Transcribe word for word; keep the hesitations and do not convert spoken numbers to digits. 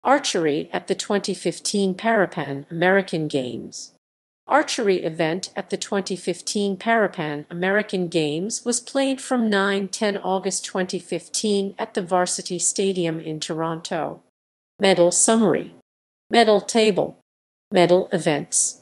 Archery at the twenty fifteen Parapan American Games. Archery event at the twenty fifteen Parapan American Games was played from nine to ten August twenty fifteen at the Varsity Stadium in Toronto. Medal summary. Medal table. Medal events.